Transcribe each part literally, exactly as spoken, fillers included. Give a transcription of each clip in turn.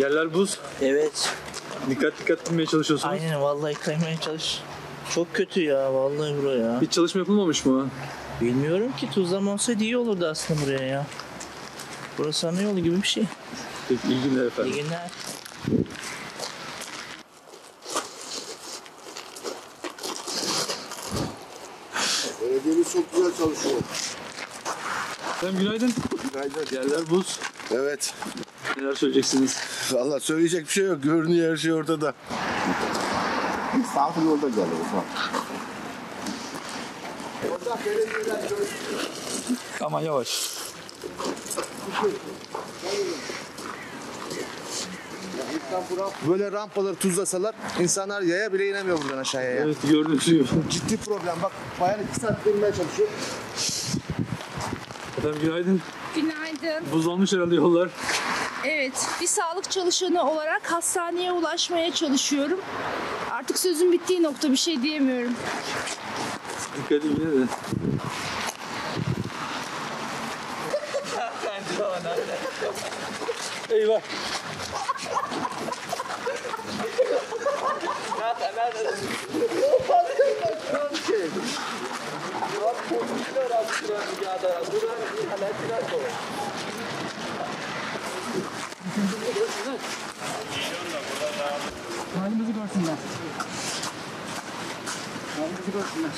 Yerler buz. Evet. Dikkat dikkat binmeye çalışıyorsunuz. Aynen vallahi kaymaya çalış. Çok kötü ya vallahi buraya. Hiç çalışma yapılmamış mı? Bilmiyorum ki tuzlama olsaydı iyi olurdu aslında buraya ya. Burası ana yolu gibi bir şey. Peki iyi günler efendim. İyi günler. Belediyemiz çok güzel çalışıyor. Efendim günaydın. Günaydın. Yerler buz. Evet. Neler söyleyeceksiniz? Vallahi söyleyecek bir şey yok. Görünüyor her şey ortada. Sağ yolda geldi ufak. Orada belediyeler Aman yavaş. böyle rampaları tuzlasalar insanlar yaya bile inemiyor buradan aşağıya. Ya. Evet gördüğünüz gibi. Ciddi problem. Bak bayan iki saat inmeye çalışıyor. Efendim günaydın. Günaydın. Buzlanmış herhalde yollar. Evet, bir sağlık çalışanı olarak hastaneye ulaşmaya çalışıyorum. Artık sözün bittiği nokta, bir şey diyemiyorum. Dikkat edin yine de. Eyvah. Halimizi görsünler. Halimizi görsünler.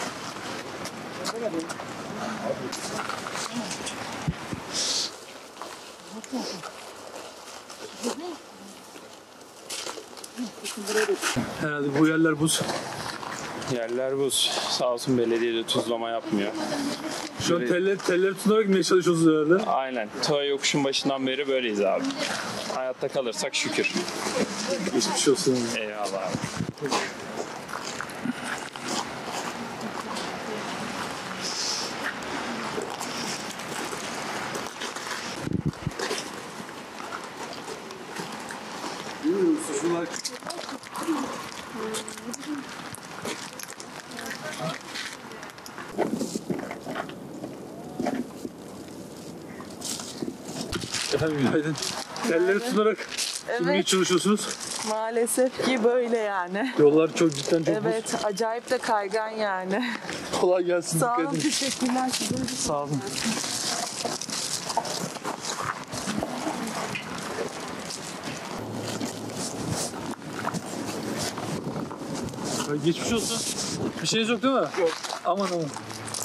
Herhalde bu yerler buz. Yerler buz. Sağ olsun belediye de tuzlama yapmıyor. Şu an teller, telleri tutunarak inmeye çalışıyorsunuz herhalde. Aynen. Ta yokuşun başından beri böyleyiz abi. Hayatta kalırsak şükür. Geçmiş olsun. Eyvallah abi. Susular. Efendim günaydın. Telleri tutunarak inmeye Evet, çalışıyorsunuz. maalesef ki böyle yani. Yollar çok cidden çok Evet, acayip de kaygan yani. buz. Kolay gelsin. Sağ dikkat olun, edin. teşekkürler size. Sağ olun. Geçmiş olsun. Bir şeyiniz yok değil mi? Yok. Aman aman.